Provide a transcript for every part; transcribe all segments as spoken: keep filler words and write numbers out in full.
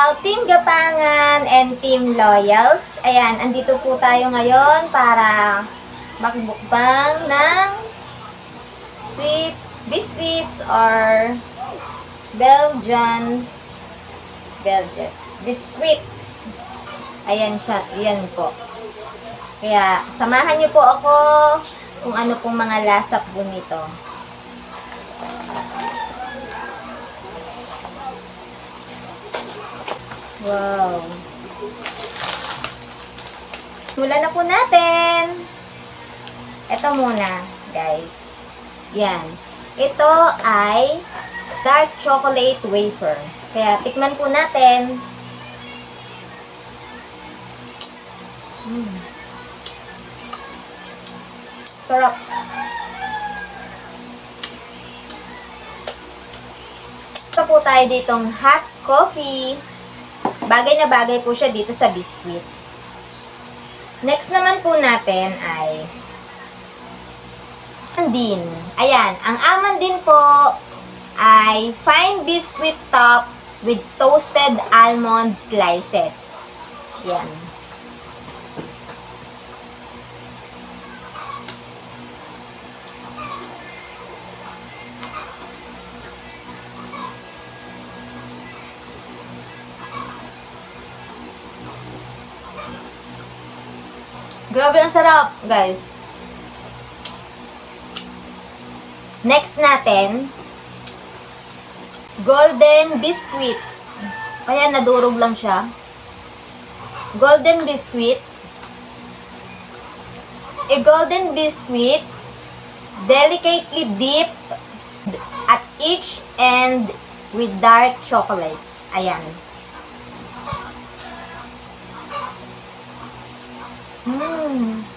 out Team Gapangan and Team Loyals. Ayan, andito po tayo ngayon para magbukbang ng sweet biscuits or Belgian Belges biscuit. Ayan siya, ayan po. Kaya samahan niyo po ako kung ano pong mga lasa po nito. Wow. Simulan na po natin. Ito muna, guys. Yan. Ito ay dark chocolate wafer. Kaya tikman po natin. Mm. Sarap. Ito po tayo ditong hot coffee. Bagay na bagay po siya dito sa biscuit. Next naman po natin ay almond. Ayan, ang almond din po ay fine biscuit top with toasted almond slices. Ayan. Grabe ang sarap, guys. Next natin, golden biscuit. Kaya nadurog lang siya. Golden biscuit. A golden biscuit delicately dipped at each end with dark chocolate. Ayan. Mmm.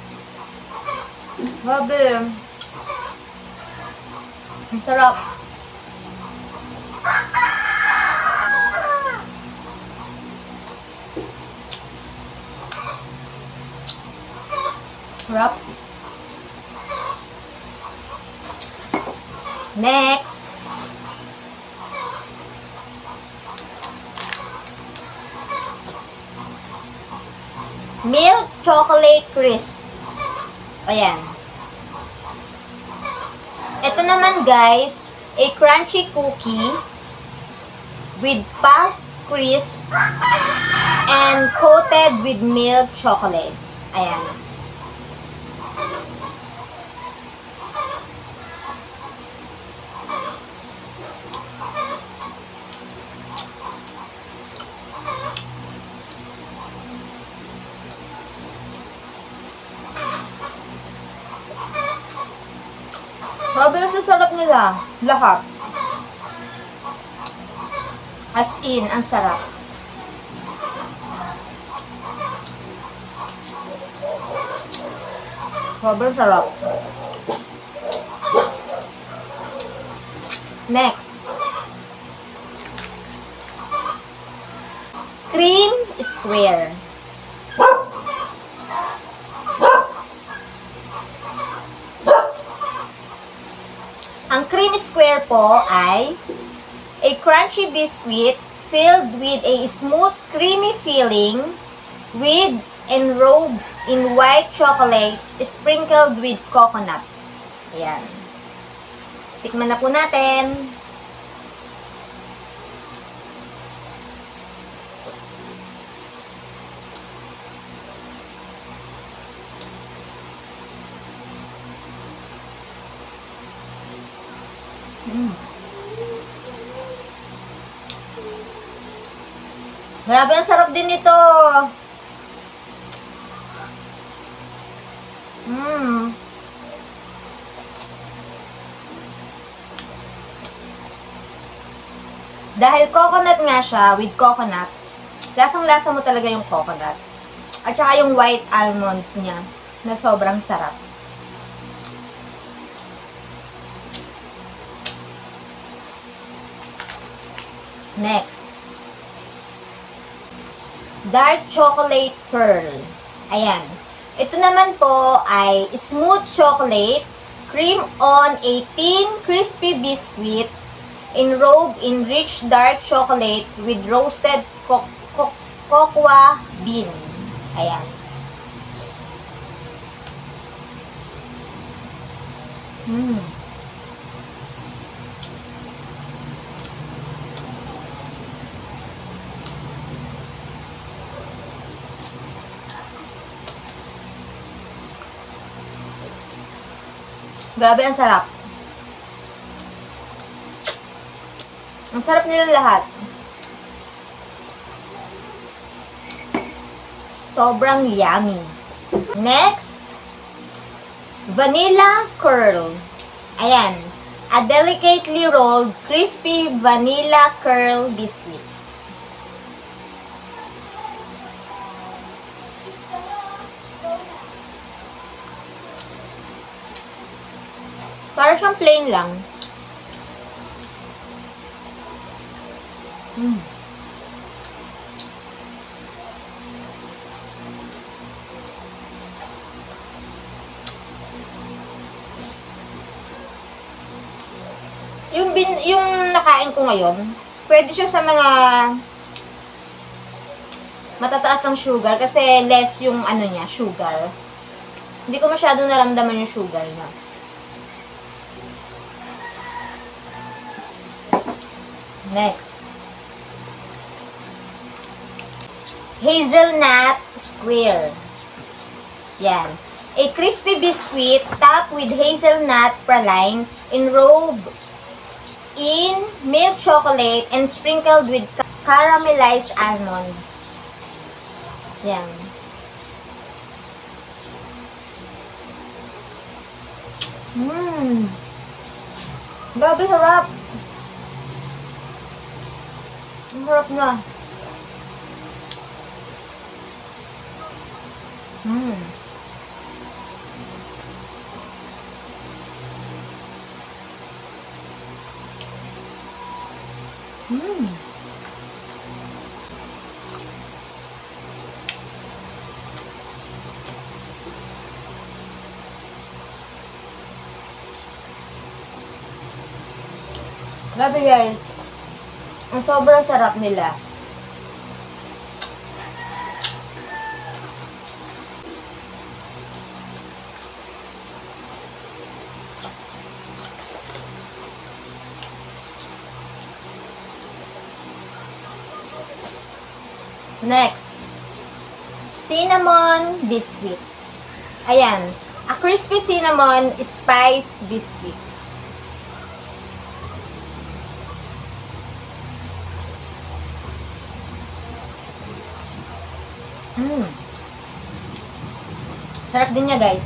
Grabe. Ang sarap. Sarap. Next. Milk chocolate crisp. Ayan. Ito naman, guys, a crunchy cookie with puff crisp and coated with milk chocolate. Ayan. Grabe ang sarap nila. Lahat. As in, ang sarap. Grabe ang sarap. Next. Cream square. Ang cream square po ay a crunchy biscuit filled with a smooth creamy filling with enrobed in white chocolate sprinkled with coconut. Ayan. Tikman na po natin. Mm. Grabe, ang sarap din nito. Mm. Dahil coconut nga siya, with coconut, lasang-lasa mo talaga yung coconut. At saka yung white almonds niya, na sobrang sarap. Next. Dark chocolate pearl. Ayan. Ito naman po ay smooth chocolate, cream on a thin crispy biscuit, enrobed in rich dark chocolate with roasted co cocoa bean. Ayan. Mm. Grabe, ang sarap. Ang sarap nila lahat. Sobrang yummy. Next, vanilla curl. Ayan. A delicately rolled, crispy vanilla curl biscuit. Para siyang plain lang. Mm. Yung bin, yung nakain ko ngayon, pwede siya sa mga matataas ng sugar kasi less yung ano niya, sugar. Hindi ko masyadong naramdaman yung sugar niya. Next. Hazelnut square. Yan. A crispy biscuit topped with hazelnut praline enrobed in milk chocolate and sprinkled with caramelized almonds. Yan. Mmm. Grabe sarap. Ang sarap na. Mmm. Mmm. Grabe guys. Ang sobrang sarap nila. Next, cinnamon biscuit. Ayan, a crispy cinnamon spice biscuit. Mm. Sarap din niya, guys.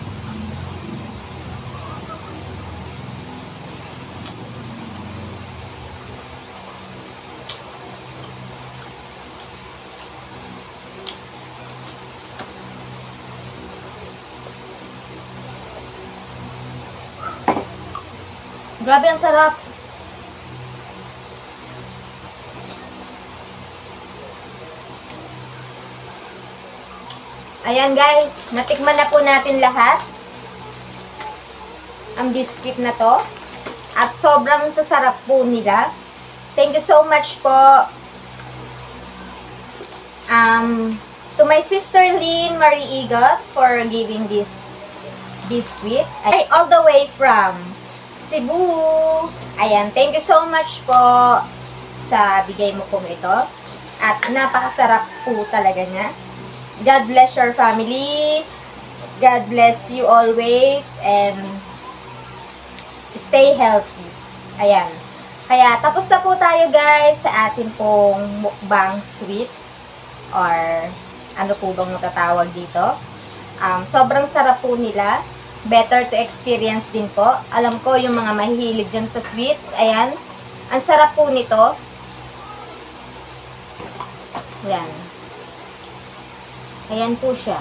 Grabe, ang sarap. Ayan guys, natikman na po natin lahat ang biscuit na to. At sobrang sasarap po nila. Thank you so much po um, to my sister Lynn Marie Igot for giving this biscuit. Ay, all the way from Cebu. Ayan, thank you so much po sa bigay mo pong ito. At napakasarap po talaga niya. God bless your family. God bless you always. And stay healthy. Ayan. Kaya tapos na po tayo guys sa atin pong mukbang sweets. Or ano po bang matatawag dito. Um, sobrang sarap po nila. Better to experience din po. Alam ko yung mga mahihilig dyan sa sweets. Ayan. Ang sarap po nito. Ayan. Ayan po siya.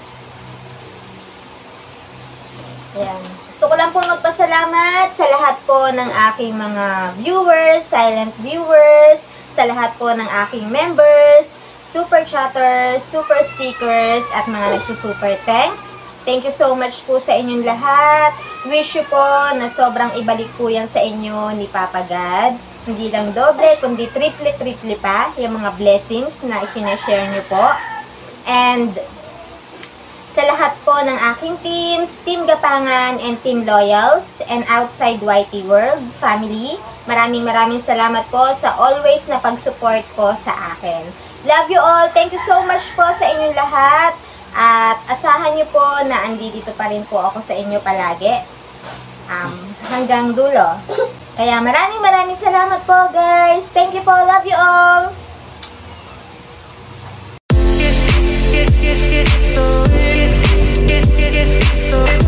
Ayan. Gusto ko lang po magpasalamat sa lahat po ng aking mga viewers, silent viewers, sa lahat po ng aking members, super chatters, super stickers, at mga nagsusuper thanks Thank you so much po sa inyong lahat. Wish you po na sobrang ibalik po yan sa inyo ni Papa God. Hindi lang doble, kundi triple-triple pa yung mga blessings na isinashare nyo po. And sa lahat po ng aking teams, Team Gapangan and Team Loyals and outside Y T World family, maraming maraming salamat po sa always na pag-support po sa akin. Love you all. Thank you so much po sa inyong lahat. At asahan niyo po na andito pa rin po ako sa inyo palagi. Um, hanggang dulo. Kaya maraming maraming salamat po guys. Thank you po. Love you all. Get, get, get, get, get, get, get, get, get, get,